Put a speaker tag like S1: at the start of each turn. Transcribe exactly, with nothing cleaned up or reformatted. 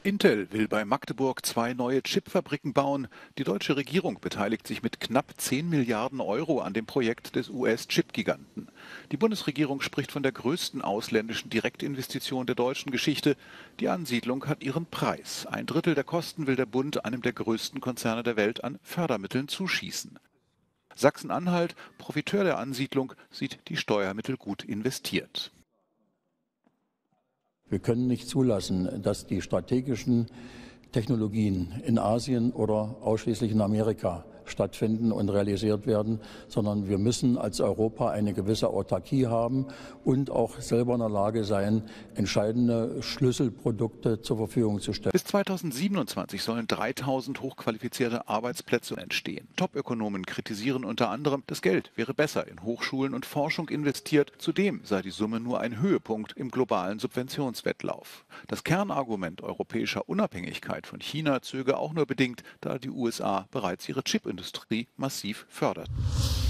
S1: Intel will bei Magdeburg zwei neue Chipfabriken bauen. Die deutsche Regierung beteiligt sich mit knapp zehn Milliarden Euro an dem Projekt des U S-Chip-Giganten. Die Bundesregierung spricht von der größten ausländischen Direktinvestition der deutschen Geschichte. Die Ansiedlung hat ihren Preis. Ein Drittel der Kosten will der Bund einem der größten Konzerne der Welt an Fördermitteln zuschießen. Sachsen-Anhalt, Profiteur der Ansiedlung, sieht die Steuermittel gut investiert.
S2: Wir können nicht zulassen, dass die strategischen Technologien in Asien oder ausschließlich in Amerika stattfinden und realisiert werden, sondern wir müssen als Europa eine gewisse Autarkie haben und auch selber in der Lage sein, entscheidende Schlüsselprodukte zur Verfügung zu stellen.
S1: Bis zweitausendsiebenundzwanzig sollen dreitausend hochqualifizierte Arbeitsplätze entstehen. Topökonomen kritisieren unter anderem, das Geld wäre besser in Hochschulen und Forschung investiert. Zudem sei die Summe nur ein Höhepunkt im globalen Subventionswettlauf. Das Kernargument europäischer Unabhängigkeit von China zöge auch nur bedingt, da die U S A bereits ihre Chipindustrie massiv fördert.